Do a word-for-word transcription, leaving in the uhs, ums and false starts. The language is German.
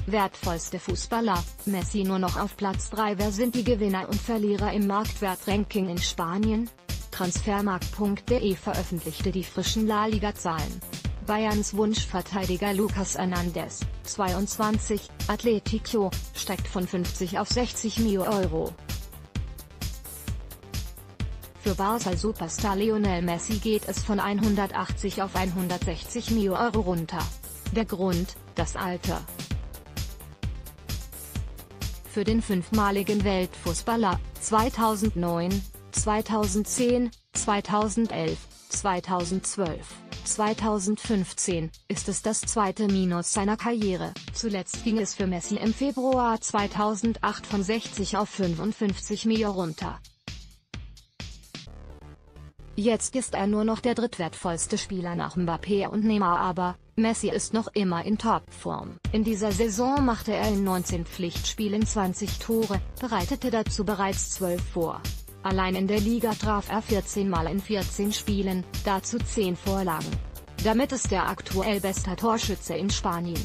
Wertvollste Fußballer, Messi nur noch auf Platz drei. Wer sind die Gewinner und Verlierer im Marktwertranking in Spanien? Transfermarkt punkt de veröffentlichte die frischen La Liga-Zahlen. Bayerns Wunschverteidiger Lucas Hernandez, zweiundzwanzig, Atletico, steigt von fünfzig auf sechzig Millionen Euro. Für Barca-Superstar Lionel Messi geht es von hundertachtzig auf hundertsechzig Millionen Euro runter. Der Grund: das Alter. Für den fünfmaligen Weltfußballer, zweitausendneun, zweitausendzehn, zweitausendelf, zweitausendzwölf, zweitausendfünfzehn, ist es das zweite Minus seiner Karriere. Zuletzt ging es für Messi im Februar zweitausendacht von sechzig auf fünfundfünfzig Millionen runter. Jetzt ist er nur noch der drittwertvollste Spieler nach Mbappé und Neymar, aber Messi ist noch immer in Topform. In dieser Saison machte er in neunzehn Pflichtspielen zwanzig Tore, bereitete dazu bereits zwölf vor. Allein in der Liga traf er vierzehn Mal in vierzehn Spielen, dazu zehn Vorlagen. Damit ist er aktuell bester Torschütze in Spanien.